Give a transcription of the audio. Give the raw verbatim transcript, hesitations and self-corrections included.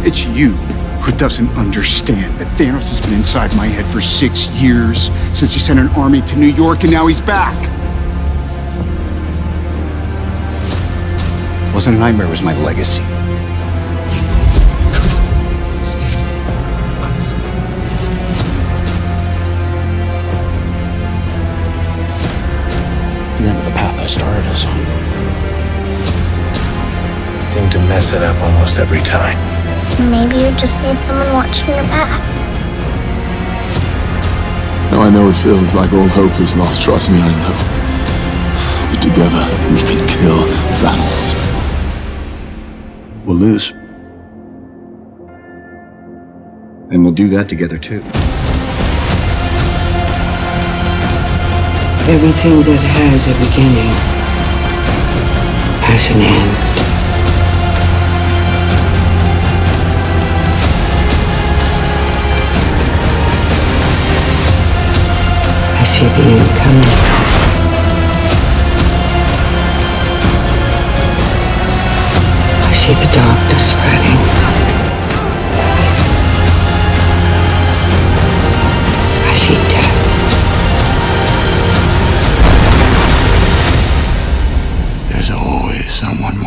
It's you who doesn't understand that Thanos has been inside my head for six years, since he sent an army to New York, and now he's back. It wasn't a nightmare, it was my legacy. The end of the path I started us on. Seem to mess it up almost every time. Maybe you just need someone watching your back. Now I know it feels like all hope is lost. Trust me, I know. But together, we can kill Thanos. We'll lose. And we'll do that together, too. Everything that has a beginning has an end. I see the end coming. I see the darkness spreading. I see death. There's always someone